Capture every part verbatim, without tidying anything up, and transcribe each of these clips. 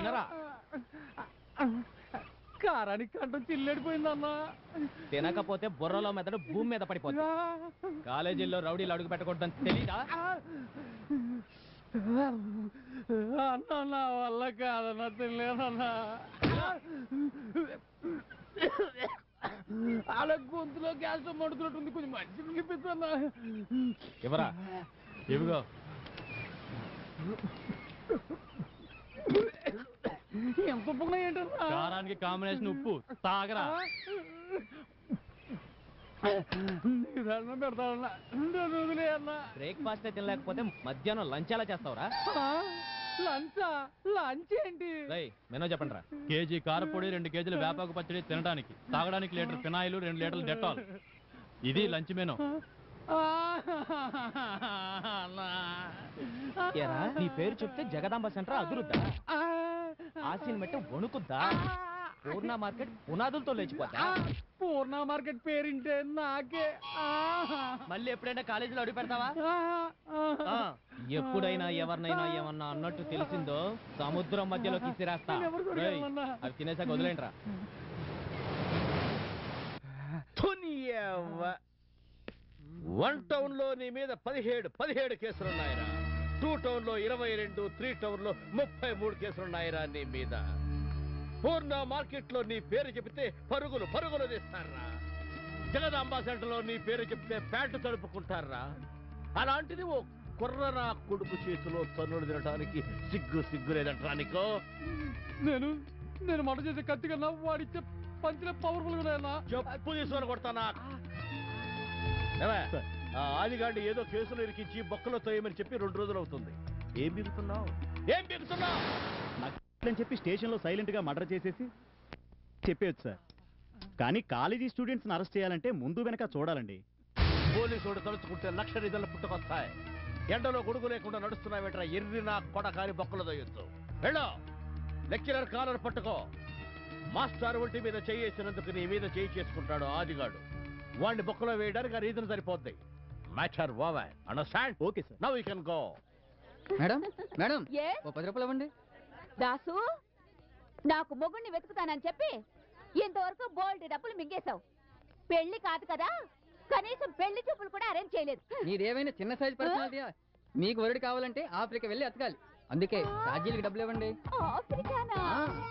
తినరా. కారానికి కంఠం చిల్లెడిపోయిందన్నా. తినకపోతే బుర్రలో మెదడు భూమి మీద పడిపోతుంది. కాలేజీల్లో రౌడీలు అడుగు పెట్టకూడదని తెలీదా? అన్నా నా వల్ల కాదన్నా, తినలేదన్నా. అలా గొంతులో గ్యాస్ మడుతున్నట్టుంది, కొంచెం మంచిగా నిప్పిస్తున్నా. ఎవరా? ఇవిగో. ఎంత ఉప్పుగా ఏంటన్నా? కారానికి కాంబినేషన్ ఉప్పు. తాగరా. పెడతానన్నా, అన్నా. బ్రేక్ఫాస్ట్ తినలేకపోతే మధ్యాహ్నం లంచ్ ఎలా చేస్తావురా? లంచా? లంచ్ ఏంటి? మెనూ చెప్పండి రా. కేజీ కారపొడి, రెండు కేజీలు వేపాకు పచ్చడి తినడానికి, తాగడానికి లీటర్ ఫినాయిల్, రెండు లీటర్లు డెటాల్. ఇది లంచ్ మెనూ. నీ పేరు చెప్తే జగదాంబ సెంటర్ అదురుద్దా? ఆసిన్ మెట్ట వణుకుద్దా? పూర్ణ మార్కెట్ పునాదులతో లేచిపోతా. పూర్ణ మార్కెట్ పేరింటే నాకే. మళ్ళీ ఎప్పుడైనా కాలేజీలో అడుగు పెడతావా? ఎప్పుడైనా ఎవరినైనా ఏమన్నా అన్నట్టు తెలిసిందో సముద్రం మధ్యలో తీసిరేస్తా. అవి తినేసాక వదిలేంట్రా. వన్ టౌన్ లో నీ మీద పదిహేడు పదిహేడు కేసులున్నాయిరా. టూ టౌన్ లో ఇరవై రెండు, త్రీ టౌన్ లో ముప్పై మూడు కేసులున్నాయిరా నీ మీద. పూర్ణ మార్కెట్ లో నీ పేరు చెబితే పరుగులు పరుగులు తీస్తారా. జగదాంబ సెంటర్ లో నీ పేరు చెప్తే ప్యాంటు తడుపుకుంటారా. అలాంటిది ఓ కుర్రరా కొడుకు చేతిలో తన్నులు తినడానికి సిగ్గు సిగ్గు లేదంటరా నీకు. నేను నేను మాట చేసే కత్తి కన్నా వాడిచ్చే పంచిన పవర్ఫుల్ గా చెప్పు తీసుకొని కొడతానా. ఆ ఆదిగాడిని ఏదో కేసులు ఇరికించి బొక్కలో తోయమని చెప్పి రెండు రోజులు అవుతుంది. ఏం బిగుతున్నావు ఏం బిగుతున్నావు అని చెప్పి స్టేషన్ లో సైలెంట్ గా మర్డర్ చేసేసి చెప్పేయచ్చు సార్. కానీ కాలేజీ స్టూడెంట్స్ అరెస్ట్ చేయాలంటే ముందు వెనక చూడాలండి. పోలీసుడు తలుచుకుంటే లక్ష నిధులు పుట్టుకొస్తాయి. ఎండలో గొడుగు లేకుండా నడుస్తున్నావేట్రా ఎర్రి నా కొడకాని బొక్కలు తోయొచ్చు. వెళ్ళో లెక్చరర్ కాలర్ పట్టుకో. మాస్టర్ ఒంటి మీద చేయేసినందుకు నీ మీద చేయి చేసుకుంటాడు ఆదిగాడు. వాడిని బొక్కలో వేయడానికి ఆ రీజన్ సరిపోద్ది. Matter over. Understand? Okay sir. Now you can go. Madam madam ఓ పది రూపాయలు ఇవ్వండి. దాసు, నాకు మొగుడిని వెతుకుతానని చెప్పి ఇంతవరకు బోల్డ్ డబ్బులు మింగేశావు. పెళ్లి కాదు కదా, కనీసం పెళ్లి చూపులు కూడా అరేంజ్ చేయలేదు. నీదేమైనా చిన్న సైజ్ పర్సనాలిటీ? మీకు వరుడు కావాలంటే ఆఫ్రికా వెళ్ళి ఎతకాలి. అందుకే ఛార్జీలకు డబ్బులు ఇవ్వండి. ఆఫ్రికానా?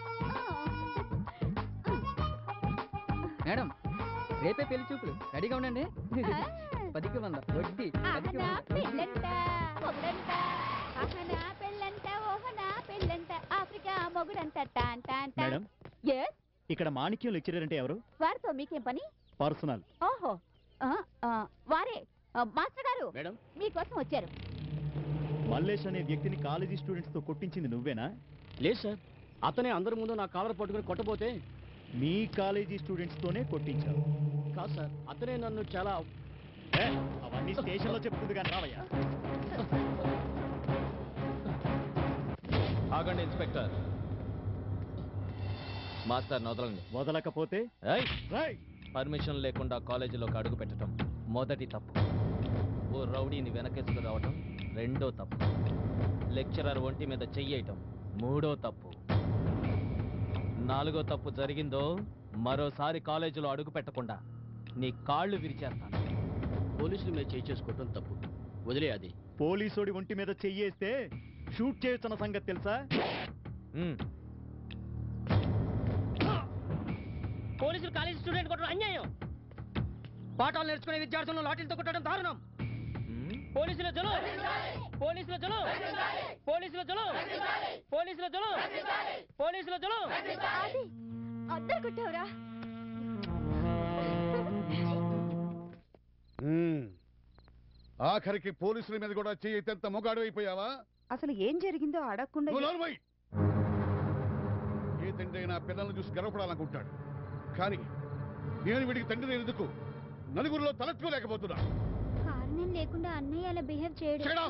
మేడం రేపే పెళ్లి చూపులు, రెడీగా ఉండండి. పదికి వంద వడ్డీ. పదికి వంద పెళ్ళంట, మొగుడంట, ఆహనా పెళ్ళంట, ఓహనా పెళ్ళంట, ఆఫ్రికా మొగుడంట. టాన్ టాన్ టాన్. మేడం, yes, ఇక్కడ మాణిక్యం లెక్చరర్ అంటే ఎవరు? వారితో మీకేం పని? పర్సనల్. ఓహో, ఆ, ఆ, వారే. ఆ, మాస్టర్ గారు మేడం మీకోసం వచ్చారు. మల్లేష్ అనే వ్యక్తిని కాలేజీ స్టూడెంట్స్ తో కొట్టించింది నువ్వేనా? లేదు సార్, అతనే అందరి ముందు నా కాలర్ పట్టుకుని కొట్టబోతే మీ కాలేజీ స్టూడెంట్స్ తోనే కొట్టించావు. కాదు సార్, అతనే నన్ను చాలా. అవన్నీ స్టేషన్ లో చెప్తుంది కానీ రావయ్యా. ఆగండి ఇన్స్పెక్టర్. మాస్టర్ వదలండి. వదలకపోతే పర్మిషన్ లేకుండా కాలేజీలోకి అడుగు పెట్టడం మొదటి తప్పు. ఓ రౌడీని వెనకేసుకు రావటం రెండో తప్పు. లెక్చరర్ ఒంటి మీద చెయ్యటం మూడో తప్పు. నాలుగో తప్పు జరిగిందో మరోసారి కాలేజీలో అడుగు పెట్టకుండా నీ కాళ్ళు విరిచేస్తాను. పోలీసులు మీద చేయి చేసుకోవటం తప్పు, వదిలే. అది పోలీసోడి ఒంటి మీద చెయ్యేస్తే షూట్ చేయొచ్చన్న సంగతి తెలుసా? పోలీసులు కాలేజీ స్టూడెంట్ కొట్టడం అన్యాయం. పాఠాలు నేర్చుకునే విద్యార్థులను లాఠీలతో కొట్టడం దారుణం. పోలీసుల జలు పోలీసుల జలు పోలీసుల జలు పోలీసుల జలు పోలీసుల జలు. అందరు కొట్టావురా. ఆఖరికి పోలీసుల మీద కూడా చెయ్యెత్త మొగాడు అయిపోయావా? అసలు ఏం జరిగిందో అడగకుండా ఏ తండ్రి అయినా పిల్లల్ని చూసి గర్వపడాలనుకుంటాడు. కానీ నేను వీడికి తండ్రి ఎందుకు నలుగురిలో తలెత్తుకోలేకపోతున్నా? కారణం లేకుండా అన్నయ్య అలా బిహేవ్ చేయడం.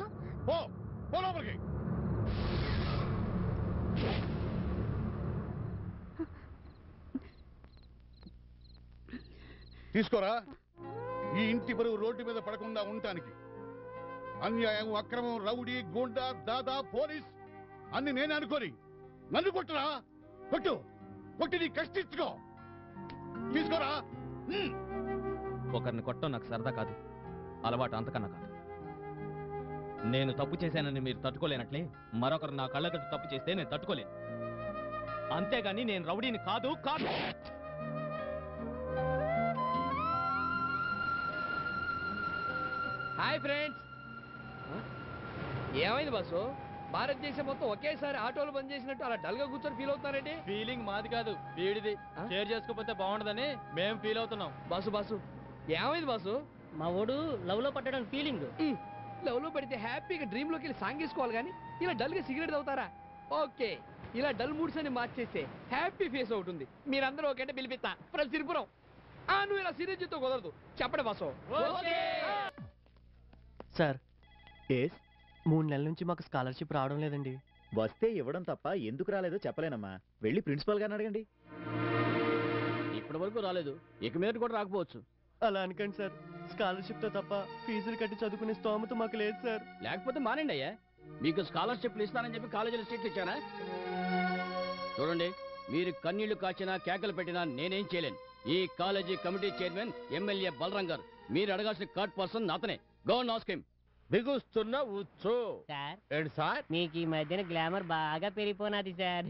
తీసుకోరా. ఈ ఇంటి బరువు రోడ్డు మీద పడకుండా ఉండటానికి అన్యాయం, అక్రమం, రౌడీ, గూండా, దాదా, పోలీస్ అన్ని నేనే అనుకోని నన్ను కొట్టురా, కొట్టు, కొట్టి నీ కష్టించుకో. తీసుకోరా. హ్మ్. ఒకరిని కొట్టడం నాకు సరదా కాదు, అలవాటు అంతకన్నా కాదు. నేను తప్పు చేశానని మీరు తట్టుకోలేనట్లే మరొకరు నా కళ్ళగట్టు తప్పు చేస్తే నేను తట్టుకోలేను. అంతేగాని నేను రౌడీని కాదు కాదు. Hi friends. ఏమైంది బాసు? భారతదేశం మొత్తం ఒకేసారి ఆటోలు బంద్ చేసినట్టు అలా డల్ గా కూర్చొని ఫీల్ అవుతున్నారండి? ఫీలింగ్ మాది కాదు, వీడిది. షేర్ చేసుకోకపోతే బాగుండదని మేము ఫీల్ అవుతున్నాం. బాసు బాసు ఏమైంది బాసు? మా ఓడు లవ్ లో పట్టడం ఫీలింగ్. లవ్ లో పడితే హ్యాపీగా డ్రీమ్ లోకి వెళ్ళి సాంగ్ వేసుకోవాలి కానీ ఇలా డల్ గా సిగరెట్ తాగుతారా? ఓకే, ఇలా డల్ మూడ్స్ అని మార్చేస్తే హ్యాపీ ఫేస్ అవుతుంది. మీరందరూ ఓకే అంటే పిలిపిస్తా ఫ్రెండ్స్ సిరిపురం. ఆ నువ్వు ఇలా సీరియస్ తో కుదరదు, చెప్పండి బాసు. సార్, ఎస్, మూడు నెలల నుంచి మాకు స్కాలర్షిప్ రావడం లేదండి. వస్తే ఇవ్వడం తప్ప ఎందుకు రాలేదో చెప్పలేనమ్మా. వెళ్ళి ప్రిన్సిపల్ గారిని అడగండి. ఇప్పటి వరకు రాలేదు, ఇక మీద కూడా రాకపోవచ్చు. అలా అనకండి సార్, స్కాలర్షిప్ తో తప్ప ఫీజులు కట్టి చదువుకునే స్తోమత మాకు లేదు సార్. లేకపోతే మానండి అయ్యా, మీకు స్కాలర్షిప్లు ఇస్తానని చెప్పి కాలేజీలో సీట్లు ఇచ్చానా? చూడండి, మీరు కన్నీళ్లు కాచినా కేకలు పెట్టినా నేనేం చేయలేను. ఈ college committee chairman MLA Balaram గారు, మీరు అడగాల్సిన కార్డ్ పర్సన్ అతనే. Go and ask him. బిగుస్తున్న ఉచ్చు. సార్, ఏంటి సార్? మీకు ఈ మధ్యన గ్లామర్ బాగా పెరిగిపోనాది సార్.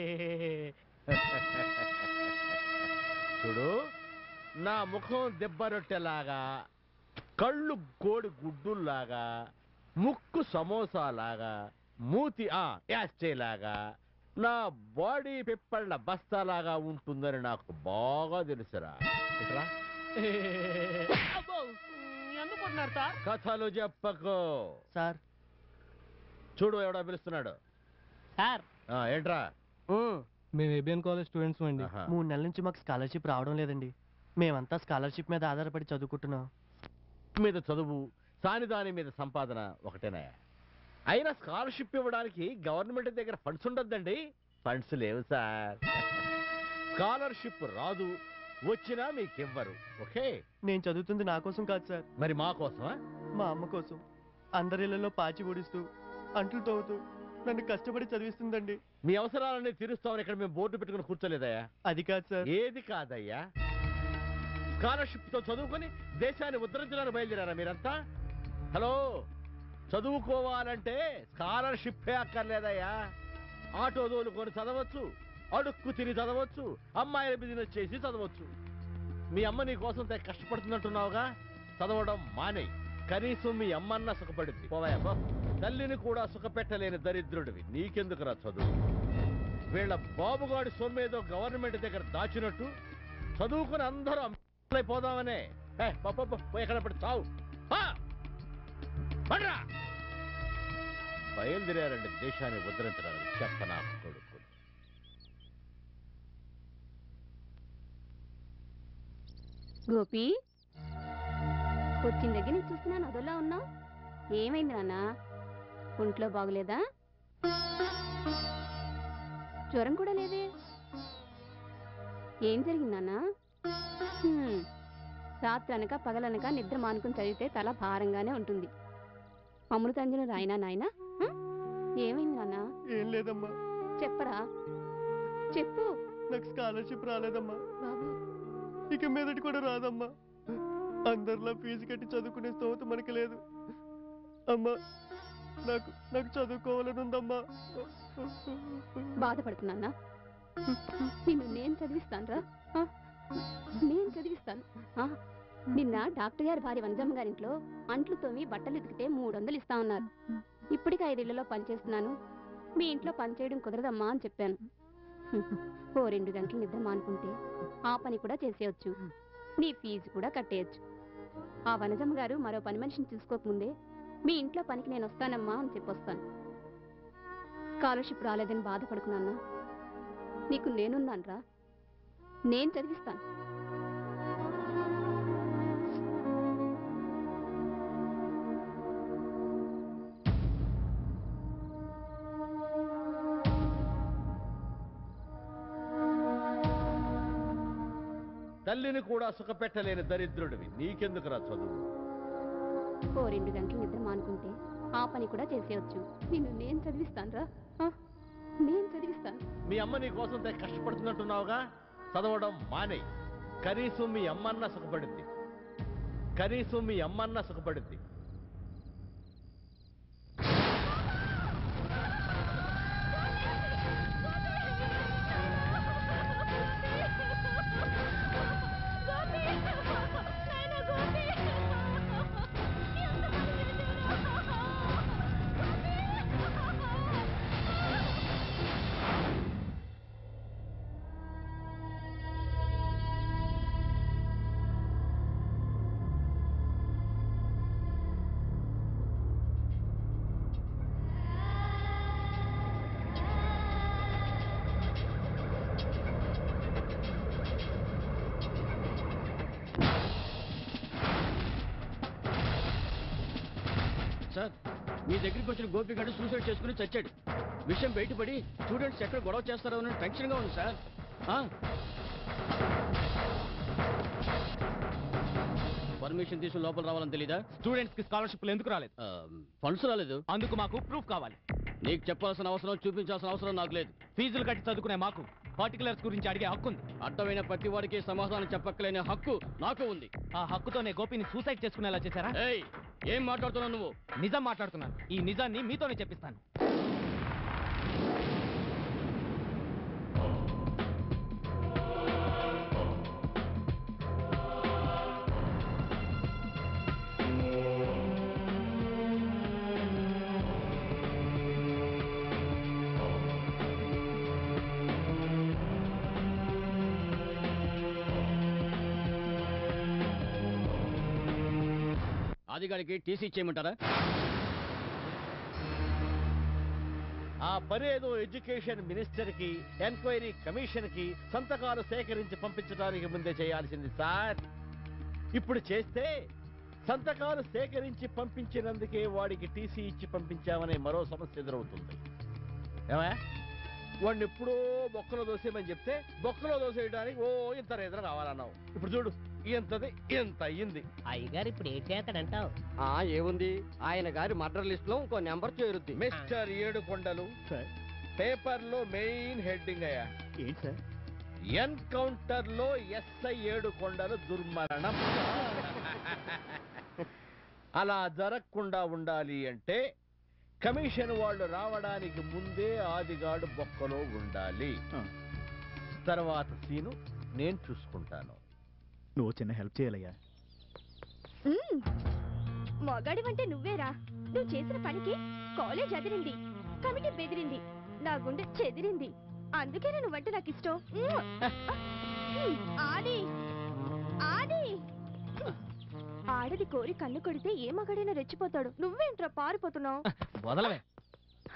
చూడు, నా ముఖం దెబ్బరొట్టెలాగా, కళ్ళు కోడి గుడ్డుల్లాగా, ముక్కు సమోసాలాగా, మూతి ఆ యాస్చేలాగా, నా బాడీ పిప్పళ్ళ బస్తాలాగా ఉంటుందని నాకు బాగా తెలుసురా. ఇట్రా. ఎందుకుంటున్నారు సార్? కథలు చెప్పకు. సార్, చూడు ఎవడో పిలుస్తున్నాడు. సార్, ఆ, ఏంట్రా? మేము ఏబిఎన్ కాలేజ్ స్టూడెంట్స్ అండి. ఆహా. మూడు నెలల నుంచి మాకు స్కాలర్షిప్ రావడం లేదండి. మేమంతా స్కాలర్షిప్ మీద ఆధారపడి చదువుకుంటున్నాం. మీద చదువు, సాని దాని మీద సంపాదన ఒకటేనా? అయినా స్కాలర్షిప్ ఇవ్వడానికి గవర్నమెంట్ దగ్గర ఫండ్స్ ఉండద్దండి. ఫండ్స్ లేవు సార్. స్కాలర్షిప్ రాదు, వచ్చినా మీకు ఇవ్వరు. ఓకే, నేను చదువుతుంది నా కోసం కాదు సార్, మరి మా కోసమా? మా అమ్మ కోసం. అందరిళ్లలో పాచి ఊడిస్తూ అంట్లు తవ్వుతూ నన్ను కష్టపడి చదివిస్తుందండి. మీ అవసరాలన్నీ తీరుస్తామని ఇక్కడ మేము బోర్డు పెట్టుకుని కూర్చోలేదయ్యా. అది కాదు సార్. ఏది కాదయ్యా? స్కాలర్షిప్ తో చదువుకొని దేశాన్ని ఉద్ధరించడానికి బయలుదేరారా మీరంతా? హలో, చదువుకోవాలంటే స్కాలర్షిప్ అక్కర్లేదయ్యా. ఆటో దోలుకొని చదవచ్చు, అడుక్కు తిని చదవచ్చు, అమ్మాయిల బిజినెస్ చేసి చదవచ్చు. మీ అమ్మ నీ కోసం తెగ కష్టపడుతున్నట్టున్నావుగా, చదవడం మానే. కనీసం మీ అమ్మన్న సుఖపడింది. పోవాయా, తల్లిని కూడా సుఖపెట్టలేని దరిద్రుడివి, నీకెందుకురా చదువు? వీళ్ళ బాబుగాడి సొమ్మేదో గవర్నమెంట్ దగ్గర దాచినట్టు చదువుకుని అందరూ అయిపోదామనే. ఎక్కడ పడి చావు. బయలుదేరారండి దేశాన్ని ఉద్ధరించడానికి. చెప్పనా కొడుకు. గోపి, వచ్చిన దగ్గర నుంచి చూస్తున్నాను అదోలా ఉన్నావు. ఏమైంది నాన్న? ఒంట్లో బాగులేదా? జ్వరం కూడా లేదే. ఏం జరిగింది నాన్న? హ్మ్, రాత్రి అనక పగలనక నిద్ర మానుకుని చదివితే తల భారంగానే ఉంటుంది. అమృతాంజను రాయినా నాయనా? ఏమైంది నాన్న? ఏం లేదమ్మా. చెప్పరా, చెప్పు. నాకు స్కాలర్షిప్ రాలేదమ్మా. బాబు, ఇక మీదటి కూడా రాదమ్మా. అందరిలో ఫీజు కట్టి చదువుకునే స్తోమత మనకి లేదు అమ్మా. నాకు నాకు చదువుకోవాలని ఉందమ్మా. బాధపడుతున్నా. నిన్ను నేను చదివిస్తాను రా, నేను చదివిస్తాను. నిన్న డాక్టర్ గారి భార్య వంజమ్మ గారింట్లో అంట్లు తోమి బట్టలు ఉతికితే మూడు వందలు ఇస్తా ఉన్నారు. ఇప్పటికి ఐదేళ్లలో పనిచేస్తున్నాను, మీ ఇంట్లో పనిచేయడం కుదరదమ్మా అని చెప్పాను. ఓ రెండు గంటలు నిద్ర మానుకుంటే ఆ పని కూడా చేసేయచ్చు, నీ ఫీజు కూడా కట్టేయచ్చు. ఆ వనజమ్మ గారు మరో పని మనిషిని చూసుకోకముందే మీ ఇంట్లో పనికి నేను వస్తానమ్మా అని చెప్పొస్తాను. స్కాలర్షిప్ రాలేదని బాధపడుకున్నా, నీకు నేనున్నాను రా, నేను చదివిస్తాను. తల్లిని కూడా సుఖపెట్టలేని దరిద్రుడివి, నీకెందుకురా చదువు? ఓ రెండు గంటలు నిద్ర మానుకుంటే ఆ పని కూడా చేసేయచ్చు, నిన్ను నేను చదివిస్తాను రా, నేను చదివిస్తాను. మీ అమ్మ నీ కోసం తెగ కష్టపడుతున్నట్టున్నావుగా, చదవడం మానే. కనీసం మీ అమ్మన్న సుఖపడింది, కనీసం మీ అమ్మన్న సుఖపడింది. సార్, మీ దగ్గరికి వచ్చిన గోపిగడ్డ సూసైడ్ చేసుకుని చచ్చాడు. విషయం బయటపడి స్టూడెంట్స్ ఎక్కడ గొడవ చేస్తారో అని టెన్షన్గా ఉంది సార్. పర్మిషన్ తీసుకుని లోపల రావాలని తెలీదా? స్టూడెంట్స్ కి స్కాలర్షిప్లు ఎందుకు రాలేదు? ఫండ్స్ రాలేదు. అందుకు మాకు ప్రూఫ్ కావాలి. నీకు చెప్పాల్సిన అవసరం, చూపించాల్సిన అవసరం నాకు లేదు. ఫీజులు కట్టి చదువుకునే మాకు పర్టికులర్స్ గురించి అడిగే హక్కు ఉంది. అర్థమైన ప్రతి వాడికి సమాధానం చెప్పక్కలేని హక్కు నాకు ఉంది. ఆ హక్కుతోనే గోపిని సూసైడ్ చేసుకునేలా చేశారా? ఏయ్, ఏం మాట్లాడుతున్నావు నువ్వు? నిజం మాట్లాడుతున్నాను. ఈ నిజాన్ని మీతోనే చెప్పిస్తాను. ఆదిగాడికి టీసీ ఇచ్చేయమంటారా? ఆ పనేదో ఎడ్యుకేషన్ మినిస్టర్ కి, ఎంక్వైరీ కమిషన్ కి సంతకాలు సేకరించి పంపించడానికి ముందే చేయాల్సింది సార్. ఇప్పుడు చేస్తే సంతకాలు సేకరించి పంపించినందుకే వాడికి టీసీ ఇచ్చి పంపించామనే మరో సమస్య ఎదురవుతుంది. ఏమా, వాడిని ఎప్పుడో బొక్కలో దోసేయమని చెప్తే బొక్కలో దోసేయడానికి ఓ ఇంత రేదన కావాలన్నావు. ఇప్పుడు చూడు, ఎంతది ఎంత అయ్యింది. అయ్యగారు ఇప్పుడు ఏం చేస్తాడంటావు? ఏముంది, ఆయన గారి మర్డర్ లిస్ట్ లో ఇంకో నెంబర్ చేరుద్ది. మిస్టర్ ఏడు కొండలు, సార్ పేపర్ లో మెయిన్ హెడ్డింగ్ అయ్యా. ఏంటి సార్? ఎన్కౌంటర్ లో ఎస్ఐ ఏడు కొండలు దుర్మరణం. అలా జరగకుండా ఉండాలి అంటే కమిషన్ వాళ్ళు రావడానికి ముందే ఆదిగాడు బొక్కలో ఉండాలి. తర్వాత సీను నేను చూసుకుంటాను. నువ్వు చిన్న హెల్ప్ చేయాలయ్యా. మొగాడివంటే నువ్వేరా. నువ్వు చేసిన పనికి కాలేజ్ అదిరింది, కమిటీ బెదిరింది, నా గుండె చెదిరింది. అందుకేనే నువ్వంటే నాకు ఇష్టం. ఆది ఆది ఆడది కోరి కన్ను కొడితే ఏ మగాడైనా రెచ్చిపోతాడు. నువ్వేంట్రా పారిపోతున్నావు? వదలవే.